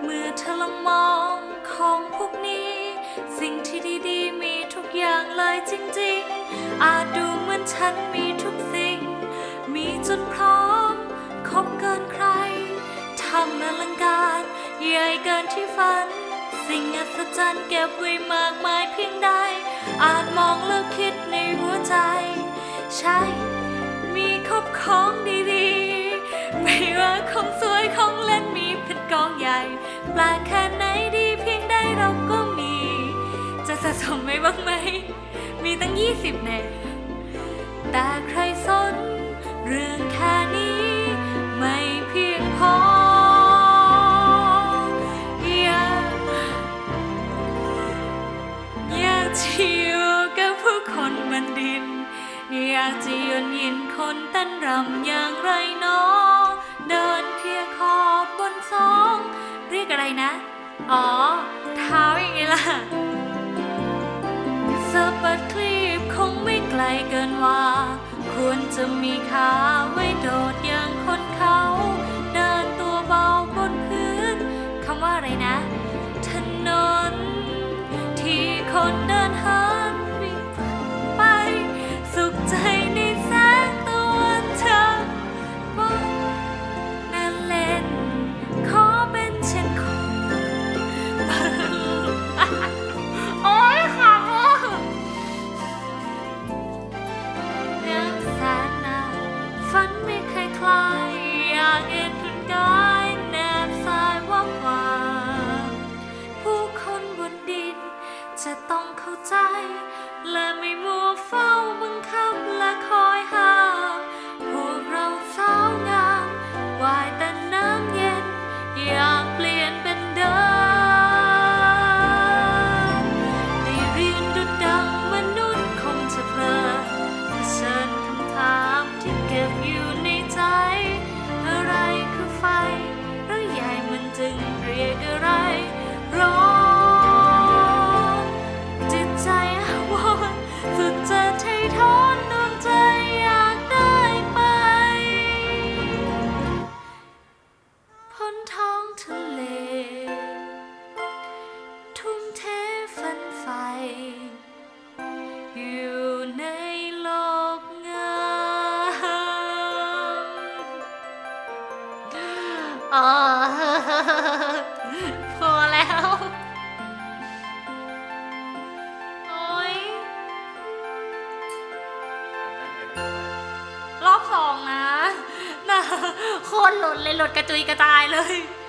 เมื่อเธอลองมองของพวกนี้สิ่งที่ดีๆมีทุกอย่างเลยจริงๆอาจดูเหมือนฉันมีทุกสิ่งมีจนพร้อมครบเกินใครทำอลังการใหญ่เกินที่ฝันสิ่งอัศจรรย์เก็บไว้มากมายเพียงใดอาจมองแล้วคิดในหัวใจใช่มีครบของดีๆไม่ว่าของสวยของเล่นมีเป็นกองใหญ่แปลกแค่ไหนดีเพียงใดเราก็มีจะสะสมไว้บ้างไหมมีตั้ง20แน่แต่ใครสนเรื่องแค่นี้ไม่เพียงพออยากจะอยู่กับผู้คนบนดินอยากจะยืนยินคนเต้นรำอย่างไรเนาะเดินเพียขอบบนสองเรียกอะไรนะอ๋อเท้าอย่างไงล่ะสะบัดคลีบคงไม่ไกลเกินว่าควรจะมีขาไว้โดดอย่างคนเขาเดินตัวเบาบนพื้นคำว่าอะไรนะถนนที่คนเดินหาวิ่งไปสุขใจในแสงตะวันเธอบอกนั่นเล่นขอเป็นเช่นคนโอ๊ยค่ะนักแสนนานฝันไม่เคยคลายอยากเห็นร่างกายแนบสายว่างวางผู้คนบนดินจะต้องเข้าใจและไม่มัวเฝ้าบังคับและคอยห้ามพวกเราสาวงามว่ายแต่น้ำเย็นอยากเปลี่ยนเป็นเดิมได้เรียนดุจดังมนุษย์คงจะเพลินเชิญคำถามที่เก็บอยู่ในใจอะไรคือไฟหรือใหญ่มันจึงเรียกอะไรร้อนจิตใจอาวรณ์สุดจะไถ่ถอนดวงใจอยากได้ไปพ้นท้องทะเลทุ่มเทฝันใฝ่อยู่ในโลกงามอ๋อพอแล้วโอ๊ยรอบ2นะน่ะโคตรหลุดเลยหลุดกระจุยกระจายเลย